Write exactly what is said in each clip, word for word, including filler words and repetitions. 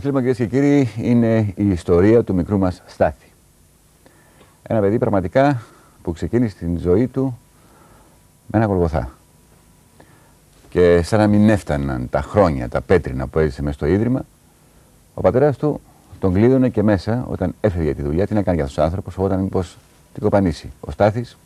αθλήμα, κυρίες και κύριοι, είναι η ιστορία του μικρού μας Στάθη. Ένα παιδί πραγματικά που ξεκίνησε την ζωή του με ένα Γολγοθά. Και σαν να μην έφταναν τα χρόνια, τα πέτρινα που έζησε μέσα στο ίδρυμα, ο πατέρας του τον κλείδωνε και μέσα όταν έφευγε τη δουλειά. Τι να κάνει για αυτός ο άνθρωπος, όταν μήπως την κοπανίσει. Ο Στάθης.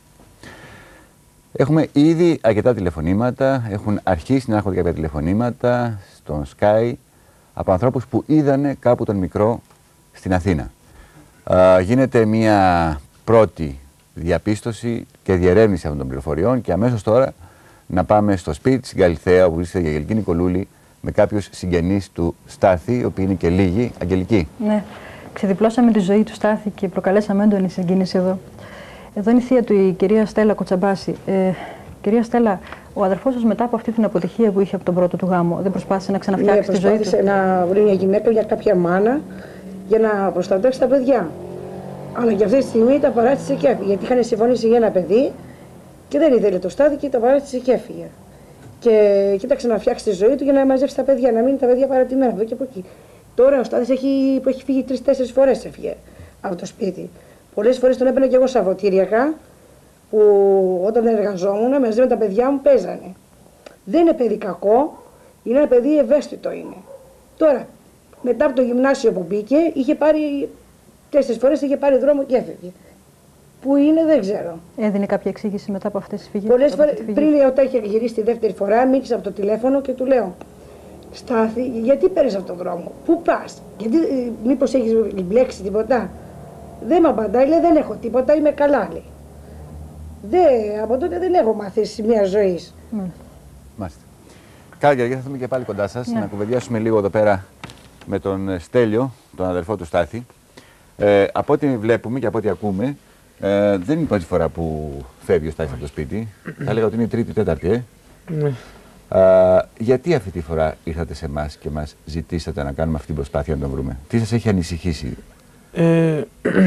Έχουμε ήδη αρκετά τηλεφωνήματα, έχουν αρχίσει να έρχονται κάποια τηλεφωνήματα στον Sky από ανθρώπους που είδανε κάπου τον μικρό στην Αθήνα. Α, γίνεται μια πρώτη διαπίστωση και διερεύνηση αυτών των πληροφοριών και αμέσως τώρα να πάμε στο σπίτι στην Καλιθέα, όπου βρίσκεται η Αγγελική Νικολούλη με κάποιους συγγενείς του Στάθη, οι οποίοι είναι και λίγοι. Αγγελική. Ναι, ξεδιπλώσαμε τη ζωή του Στάθη και προκαλέσαμε έντονη συγκίνηση εδώ. Εδώ είναι η θεία του, η κυρία Στέλλα Κοτσαμπάση. Ε, κυρία Στέλλα, ο αδερφός σας μετά από αυτή την αποτυχία που είχε από τον πρώτο του γάμο, δεν προσπάθησε να ξαναφτιάξει ναι, τη ζωή του? Προσπάθησε να βρει μια γυναίκα για κάποια μάνα για να προστατεύσει τα παιδιά. Αλλά και αυτή τη στιγμή τα παράτησε και έφυγε. Γιατί είχαν συμφωνήσει για ένα παιδί και δεν ήθελε το Στάθη και τα παράτησε και έφυγε. Και κοίταξε να φτιάξει τη ζωή του για να μαζέψει τα παιδιά, να μείνει τα παιδιά παρατημένα εδώ και από εκεί. Τώρα ο Στάθης έχει, έχει φύγει τρεις-τέσσερις φορές έφυγε από το σπίτι. Πολλές φορές τον έπαιρνα και εγώ Σαββατήριακα, που όταν δεν εργαζόμουν μαζί με τα παιδιά μου παίζανε. Δεν είναι παιδί κακό, είναι ένα παιδί ευαίσθητο είναι. Τώρα, μετά από το γυμνάσιο που μπήκε, είχε πάρει τέσσερις φορές είχε πάρει δρόμο και έφευγε. Πού είναι δεν ξέρω. Έδινε κάποια εξήγηση μετά από αυτές τις φυγές? Πολλές φορές, πριν όταν είχε γυρίσει τη δεύτερη φορά, μίλησα από το τηλέφωνο και του λέω: Στάθη, γιατί παίρνεις αυτόν τον δρόμο, πού πας, γιατί, μήπως έχεις μπλέξει τίποτα? Δεν με απαντάει, λέει: δεν έχω τίποτα, είμαι καλά, λέει. Δε, από τότε δεν έχω μαθήσει μια ζωή. Mm. Μάλιστα. Καλά, Γεωργία, θα έρθουμε και πάλι κοντά σας, ναι, να κουβεντιάσουμε λίγο εδώ πέρα με τον Στέλιο, τον αδερφό του Στάθη. Ε, από ό,τι βλέπουμε και από ό,τι ακούμε, ε, δεν είναι η πρώτη φορά που φεύγει ο Στάθης από το σπίτι. Θα έλεγα ότι είναι η τρίτη, τέταρτη, ε. Ναι. Ε, γιατί αυτή τη φορά ήρθατε σε εμάς και μας ζητήσατε να κάνουμε αυτή την προσπάθεια να τον βρούμε? Τι σας έχει ανησυχήσει? Ε,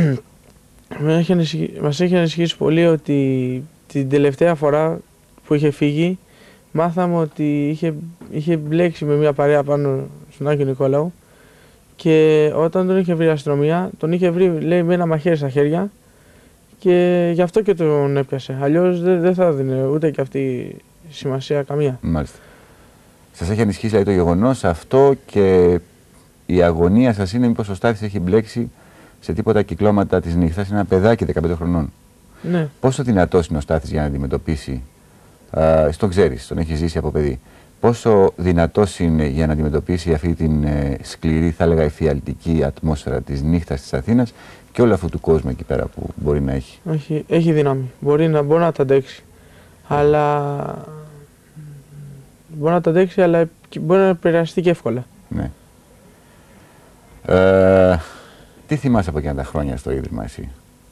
με έχει ανησυχ... Μας έχει ανησυχήσει πολύ ότι την τελευταία φορά που είχε φύγει μάθαμε ότι είχε, είχε μπλέξει με μια παρέα πάνω στον Άγιο Νικόλαο και όταν τον είχε βρει η αστυνομία, τον είχε βρει, λέει, με ένα μαχαίρι στα χέρια και γι' αυτό και τον έπιασε. Αλλιώς δεν, δεν θα έδινε ούτε και αυτή σημασία καμία. Μάλιστα. Σας έχει ανησυχήσει δηλαδή, το γεγονός αυτό και η αγωνία σας είναι μήπως ο Στάθης έχει μπλέξει σε τίποτα κυκλώματα της νύχτας? Είναι ένα παιδάκι δεκαπέντε χρονών. Ναι. Πόσο δυνατός είναι ο Στάθης για να αντιμετωπίσει, α, τον ξέρεις, τον έχει ζήσει από παιδί, πόσο δυνατός είναι για να αντιμετωπίσει αυτή την ε, σκληρή, θα έλεγα, εφιαλτική ατμόσφαιρα της νύχτας της Αθήνας και όλου αυτού του κόσμου εκεί πέρα που μπορεί να έχει? Έχει, έχει δύναμη. Μπορεί να, μπορεί να τα αντέξει. Αλλά. Μπορεί να τα αντέξει, αλλά μπορεί να επηρεαστεί και εύκολα. Ναι. Ε, τι θυμάσαι από εκείνα τα χρόνια στο ίδρυμα εσύ?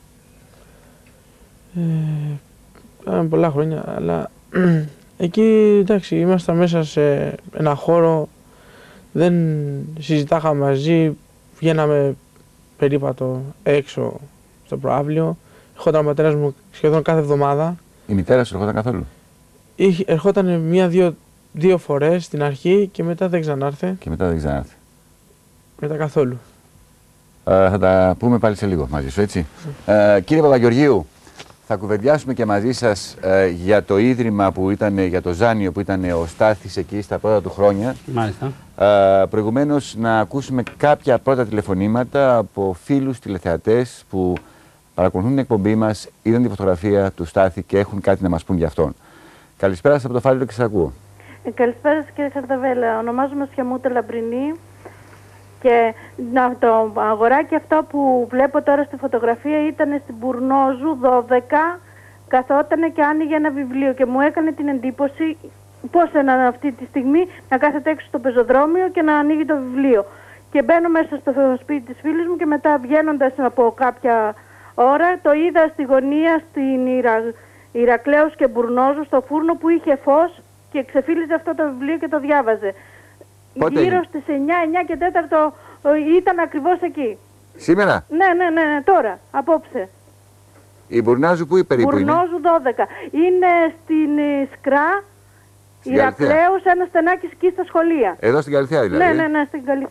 Ε, κάναμε πολλά χρόνια, αλλά εκεί εντάξει, ήμασταν μέσα σε ένα χώρο, δεν συζητάχαμε μαζί, βγαίναμε περίπατο έξω στο προαύλιο. Ερχόταν ο πατέρας μου σχεδόν κάθε εβδομάδα. Η μητέρα σου ερχόταν καθόλου? Είχε, ερχόταν μία-δύο δύο φορές στην αρχή και μετά δεν ξανάρθε. Και μετά δεν ξανάρθε. Μετά καθόλου. Ε, θα τα πούμε πάλι σε λίγο μαζί σου, έτσι. Ε, κύριε Παπαγεωργίου, θα κουβεντιάσουμε και μαζί σας ε, για το ίδρυμα που ήταν, για το Ζάνιο που ήταν ο Στάθης εκεί στα πρώτα του χρόνια. Μάλιστα. Ε, προηγουμένως να ακούσουμε κάποια πρώτα τηλεφωνήματα από φίλους τηλεθεατές που παρακολουθούν την εκπομπή μας, είδαν τη φωτογραφία του Στάθη και έχουν κάτι να μας πούν για αυτόν. Καλησπέρα σας από το Φάληρο και σας ακούω. Ε, καλησπέρα σας κύριε Χαρταβέλα, ονομάζομαι Σιαμούτα Λαμπρινή. Και να, το αγοράκι αυτό που βλέπω τώρα στη φωτογραφία ήταν στην Μπουρνόζου δώδεκα, καθότανε και άνοιγε ένα βιβλίο και μου έκανε την εντύπωση πώς είναι αυτή τη στιγμή να κάθεται έξω στο πεζοδρόμιο και να ανοίγει το βιβλίο. Και μπαίνω μέσα στο σπίτι της φίλης μου και μετά βγαίνοντας από κάποια ώρα το είδα στη γωνία στην Ιρα... Ηρακλέους και Μπουρνόζου στο φούρνο που είχε φως και ξεφύλιζε αυτό το βιβλίο και το διάβαζε. Πότε? Γύρω στις εννιά, εννιά και τέταρτο ήταν ακριβώς εκεί. Σήμερα? Ναι, ναι, ναι, ναι, τώρα, απόψε. Η Μπουρνάζου που περίπου Μπουρνόζου είναι? δώδεκα. Είναι στην Σκρά, Ηρακλέους, ένα στενάκι εκεί στα σχολεία. Εδώ στην Καλιθέα δηλαδή? Ναι, ναι, ναι, στην Καλιθέα.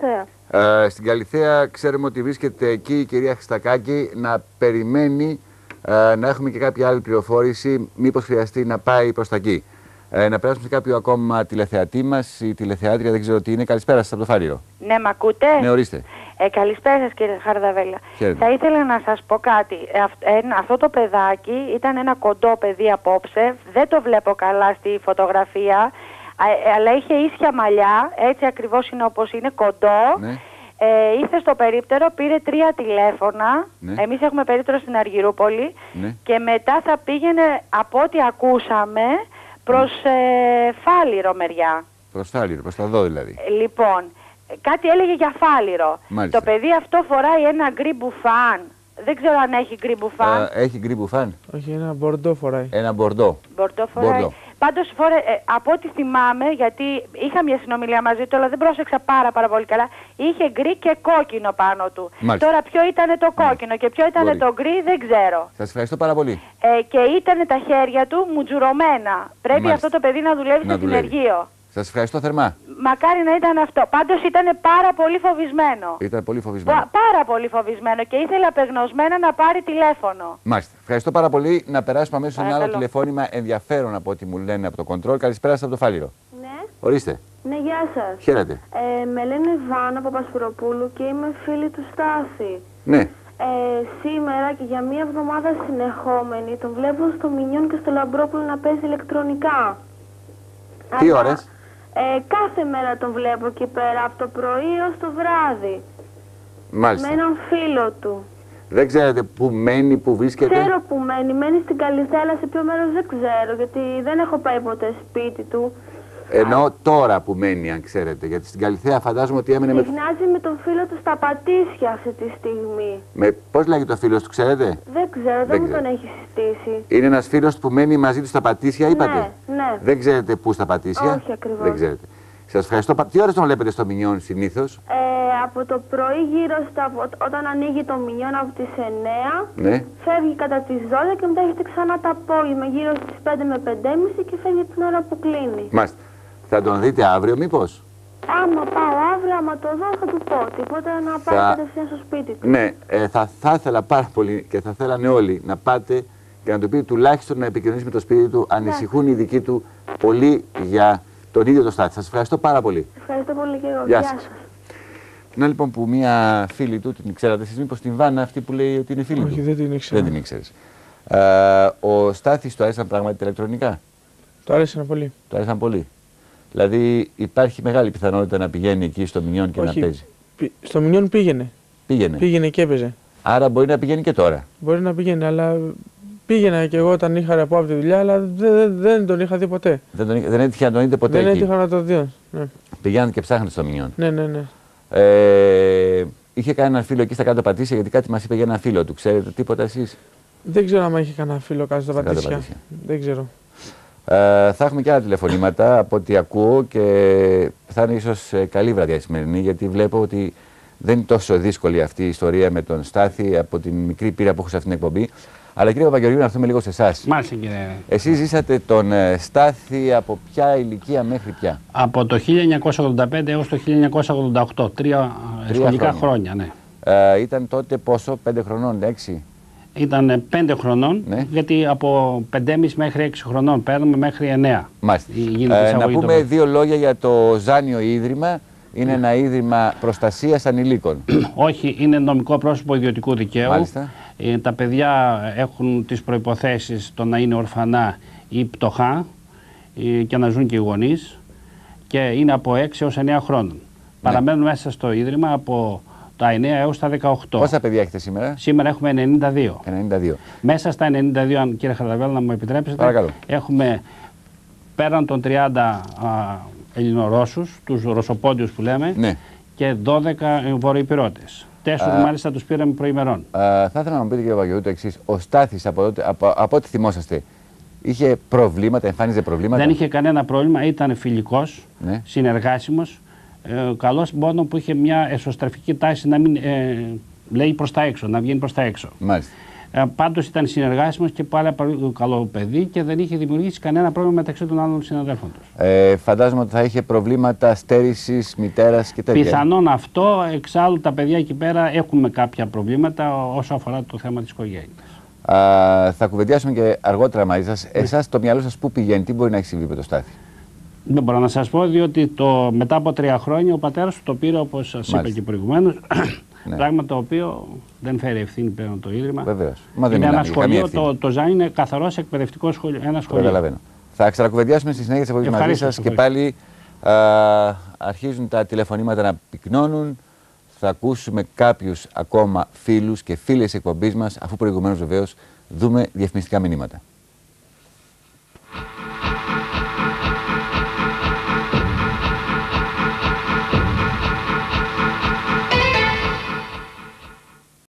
Ε, στην Καλιθέα ξέρουμε ότι βρίσκεται εκεί η κυρία Χριστακάκη να περιμένει ε, να έχουμε και κάποια άλλη πληροφόρηση, μήπως χρειαστεί να πάει προς τα εκεί. Ε, να περάσουμε σε κάποιο ακόμα τηλεθεατή μας, η τηλεθεάτρια δεν ξέρω τι είναι. Καλησπέρα σας από το Φάληρο. Ναι, μ' ακούτε? Ναι, ορίστε. Ε, καλησπέρα σας κύριε Χαρδαβέλα. Χαίρετε. Θα ήθελα να σας πω κάτι. Ε, αυ, ε, αυτό το παιδάκι ήταν ένα κοντό παιδί απόψε. Δεν το βλέπω καλά στη φωτογραφία. Ε, αλλά είχε ίσια μαλλιά, έτσι ακριβώς είναι όπως είναι, κοντό. Ναι. Ε, ήρθε στο περίπτερο, πήρε τρία τηλέφωνα. Ναι. Εμείς έχουμε περίπτερο στην Αργυρούπολη. Ναι. Και μετά θα πήγαινε, από ό,τι ακούσαμε, προς ε, Φάληρο μεριά. Προς Φάληρο, προς τα δω δηλαδή. Ε, λοιπόν, κάτι έλεγε για Φάληρο. Μάλιστα. Το παιδί αυτό φοράει ένα γκρι μπουφάν. Δεν ξέρω αν έχει γκρι μπουφάν. Ε, έχει γκρι μπουφάν. Όχι, ένα μπορντό φοράει. Ένα μπορντό. Μπορντό φοράει. Μπορντό. Πάντως, φορε, ε, από ό,τι θυμάμαι, γιατί είχα μια συνομιλία μαζί του, αλλά δεν πρόσεξα πάρα, πάρα πολύ καλά, είχε γκρι και κόκκινο πάνω του. Μάλιστα. Τώρα, ποιο ήταν το κόκκινο και ποιο ήταν Μπορεί. το γκρι, δεν ξέρω. Σας ευχαριστώ πάρα πολύ. Ε, και ήταν τα χέρια του μουτζουρωμένα. Πρέπει Μάλιστα. αυτό το παιδί να δουλεύει Να στο δουλεύει. συνεργείο. Σας ευχαριστώ θερμά. Μακάρι να ήταν αυτό. Πάντως ήταν πάρα πολύ φοβισμένο. Ήταν πολύ φοβισμένο. Πα- Πάρα πολύ φοβισμένο και ήθελε απεγνωσμένα να πάρει τηλέφωνο. Μάλιστα. Ευχαριστώ πάρα πολύ. Να περάσουμε αμέσως σε ένα άλλο Παρακαλώ. τηλεφώνημα ενδιαφέρον από ό,τι μου λένε από το κοντρόλ. Καλησπέρα σας από το Φάληρο. Ναι, Ορίστε. ναι, γεια σας. Χαίρετε. Ε, με λένε Βάνα Παπασπυροπούλου και είμαι φίλη του Στάθη. Ναι. Ε, σήμερα και για μία εβδομάδα συνεχόμενη τον βλέπω στο Μινιόν και στο Λαμπρόπουλο να παίζει ηλεκτρονικά. Τι Αλλά, ώρες? Ε, κάθε μέρα τον βλέπω εκεί πέρα, από το πρωί ως το βράδυ. Μάλιστα. Με έναν φίλο του. Δεν ξέρετε πού μένει, πού βρίσκεται. Ξέρω που μένει, μένει στην Καλιθέα, αλλά σε ποιο μέρος δεν ξέρω, γιατί δεν έχω πάει ποτέ σπίτι του. Ενώ τώρα που μένει, αν ξέρετε. Γιατί στην Καλιθέα φαντάζομαι ότι έμενε με. Συχνάζει με τον φίλο του στα Πατήσια αυτή τη στιγμή. με... Πώς λέγεται ο φίλος του, ξέρετε. Δεν ξέρω, δεν, Δεν μου ξέρω. τον έχει συστήσει. Είναι ένας φίλος που μένει μαζί του στα Πατήσια, είπατε. Ναι, ναι. Δεν ξέρετε πού στα Πατήσια. Όχι ακριβώς. Δεν ξέρετε. Σας ευχαριστώ. πα- Τι ώρες τον βλέπετε στο Μινιόν συνήθως? Ε, από το πρωί γύρω στα, όταν ανοίγει το Μινιόν από τις εννιά, Ναι. φεύγει κατά τις δώδεκα και μετά έχετε ξανά το απόγευμα γύρω στις πέντε με πέντε και μισή και φεύγει την ώρα που κλείνει. Μάλιστα. Θα τον δείτε αύριο, μήπως? Άμα πάω αύριο, άμα το δω θα του πω τίποτα, να πάει Θα- κατευθείαν στο σπίτι του. Ναι, ε, θα, θα ήθελα πάρα πολύ και θα θέλανε όλοι να πάτε και να του πείτε τουλάχιστον να επικοινωνήσει με το σπίτι του. Ανησυχούν οι δικοί του πολύ για τον ίδιο το Στάθη. Σας ευχαριστώ πάρα πολύ. Ευχαριστώ πολύ και εγώ. Γεια Γεια σας. σας. Να λοιπόν που μία φίλη του, την ξέρατε εσείς, μήπως την Βάνα αυτή που λέει ότι είναι φίλη Όχι, του. δεν την ήξερα. Δεν την ήξερες. Ε, ο Στάθης του άρεσαν πράγματι τα ηλεκτρονικά. Το άρεσε πολύ. Του άρεσαν πολύ. Δηλαδή υπάρχει μεγάλη πιθανότητα να πηγαίνει εκεί στο Μινιόν και Όχι. να παίζει. Πη- Στο Μινιόν πήγαινε. Πήγαινε. Πήγαινε και έπαιζε. Άρα μπορεί να πηγαίνει και τώρα. Μπορεί να πήγαινε, αλλά πήγαινα και εγώ όταν είχα ρεπό από τη δουλειά, αλλά δεν, δεν, δεν τον είχα δει ποτέ. Δεν, τον, δεν έτυχε να τον δείτε ποτέ δεν εκεί. έτυχα να το δει. Ναι, Πηγαίνατε και ψάχνετε στο Μινιόν. ναι, ναι. ναι. Ε, είχε κανένα φίλο εκεί στα κάτω Πατήσια, γιατί κάτι μας είπε για ένα φίλο του. Ξέρετε τίποτα εσείς? Δεν ξέρω αν είχε κανένα φίλο κάτω στα Στα κάτω Πατήσια. Πατήσια. Δεν ξέρω. Ε, θα έχουμε και άλλα τηλεφωνήματα από ό,τι ακούω και θα είναι ίσως ε, καλή βραδιά η σημερινή, γιατί βλέπω ότι δεν είναι τόσο δύσκολη αυτή η ιστορία με τον Στάθη από την μικρή πείρα που έχω σε αυτήν την εκπομπή. Αλλά κύριε Παπαγεωργίου, να έρθουμε λίγο σε εσάς. Μάλιστα, κύριε. Εσείς ζήσατε τον ε, Στάθη από ποια ηλικία μέχρι ποια? Από το χίλια εννιακόσια ογδόντα πέντε έως το χίλια εννιακόσια ογδόντα οκτώ, τρία, Τρία σχολικά χρόνια. χρόνια. ναι. Ε, ήταν τότε πόσο, πέντε χρονών, έξι? Ήταν πέντε χρονών, Ναι. γιατί από πέντε και μισή μέχρι έξι χρονών παίρνουμε μέχρι εννέα. Μάλιστα. Γίνεται Ε, να εισαγωγή πούμε των- δύο λόγια για το Ζάνιο Ίδρυμα. Είναι ένα ίδρυμα προστασίας ανηλίκων. Όχι, είναι νομικό πρόσωπο ιδιωτικού δικαίου. Μάλιστα. Ε, τα παιδιά έχουν τις προϋποθέσεις το να είναι ορφανά ή πτωχά ε, και να ζουν και οι γονείς, και είναι από έξι έως εννέα χρόνων. Παραμένουν μέσα στο ίδρυμα από τα εννέα έως τα δεκαοκτώ. Πόσα παιδιά έχετε σήμερα? Σήμερα έχουμε ενενήντα δύο. ενενήντα δύο. Μέσα στα ενενήντα δύο, αν κύριε Χαρδαβέλα να μου επιτρέψετε, Παρακαλώ. έχουμε πέραν των τριάντα α, Ελληνορώσους, τους Ρωσοπόντιους που λέμε, Ναι. και δώδεκα βορειοπυρώτες. Τέσσερις Α. μάλιστα τους πήραμε προημερών. Ε, θα ήθελα να μου πείτε κύριε Παπαγεωργίου το εξής. Ο Στάθης από, τότε- από, από ό,τι θυμόσαστε είχε προβλήματα, εμφάνιζε προβλήματα? Δεν είχε κανένα πρόβλημα, ήταν φιλικός, Ναι. συνεργάσιμος, ε, καλός, μόνο που είχε μια εσωστρεφική τάση να μην ε, λέει προς τα έξω, να βγαίνει προς τα έξω. Μάλιστα. Ε, πάντως ήταν συνεργάσιμος και πάρα πολύ καλό παιδί και δεν είχε δημιουργήσει κανένα πρόβλημα μεταξύ των άλλων συναδέλφων του. Ε, φαντάζομαι ότι θα είχε προβλήματα στέρησης μητέρας και τέτοια. Πιθανόν αυτό, εξάλλου τα παιδιά εκεί πέρα έχουν κάποια προβλήματα όσο αφορά το θέμα της οικογένειας. Α, θα κουβεντιάσουμε και αργότερα μαζί σας. Εσάς το μυαλό σας πού πηγαίνει, τι μπορεί να έχει συμβεί με το Στάθη? Δεν μπορώ να σας πω, διότι το, μετά από τρία χρόνια ο πατέρας του το πήρε, όπως σας Μάλιστα. είπα και προηγουμένως. Ναι. Πράγμα το οποίο δεν φέρει ευθύνη πλέον το Ίδρυμα. Βεβαίως. Μα δεν είναι είναι ένα σχολείο, το, το ΖΑ είναι καθαρός εκπαιδευτικό σχολείο. Ένα σχολείο. Καταλαβαίνω. Θα ξανακουβεντιάσουμε στη συνέχεια της επόμενης μαζί σας και πάλι α, αρχίζουν τα τηλεφωνήματα να πυκνώνουν. Θα ακούσουμε κάποιους ακόμα φίλους και φίλες εκπομπής μας, αφού προηγουμένως βεβαίως δούμε διαφημιστικά μηνύματα.